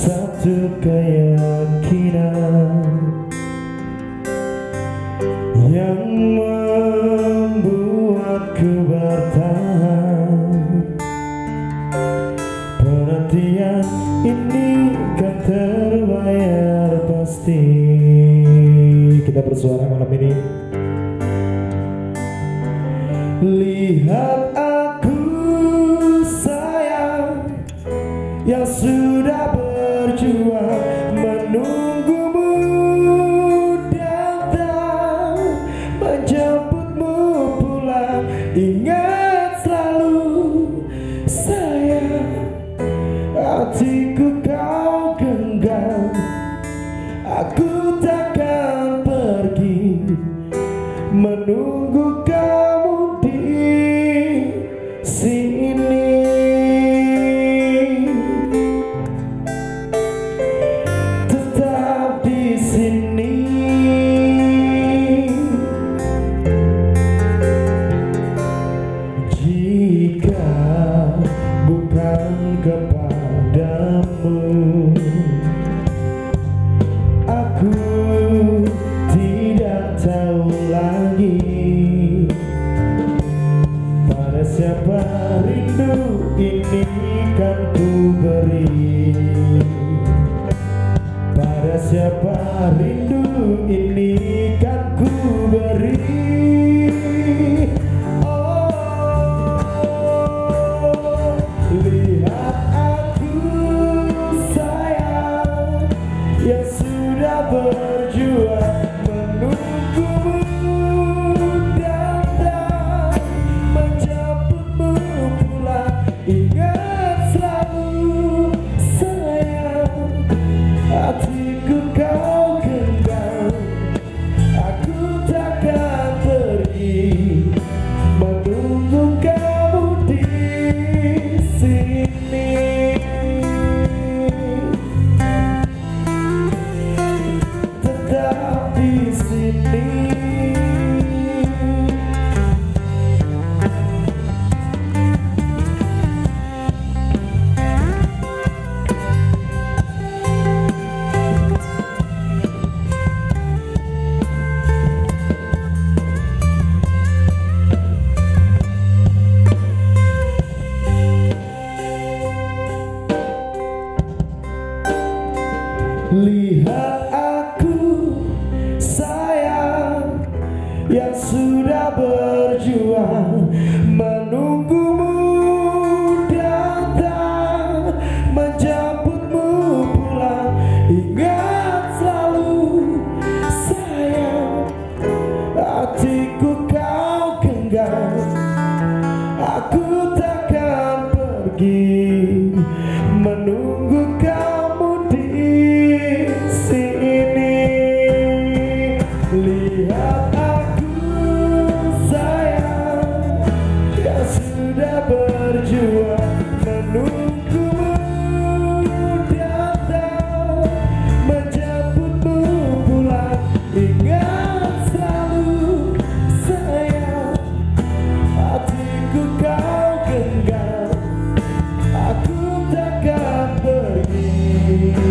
satu keyakinan yang membuatku bertahan. Penantian ini kan terbayar pasti. Kita bersuara malam ini. Lihat aku sayang yang sudah berjuang menunggumu datang menjemputmu pulang. Ingat selalu sayang, hatiku kau genggam. Aku takkan pergi menunggu kamu di sini. Tetap di sini. Jika bukan kepadamu, aku tidak tahu lagi pada siapa rindu ini kan ku beri. Pada siapa rindu ini kan ku beri. Oh, lihat aku sayang yang sudah berjuang menunggumu datang menjemputmu pulang. Ingat selalu sayang, hatiku kau genggam. Aku takkan pergi menunggu kamu di sini. Tetap di sini. Lihat aku sayang yang sudah berjuang menunggumu datang menjemputmu pulang. Ingat selalu sayang, hatiku kau genggam. Aku takkan pergi menunggu kamu di sini. Lihat aku sayang yang sudah berjuang menunggumu datang menjemputmu pulang. Ingat selalu sayang, hatiku kau genggam. Aku takkan pergi.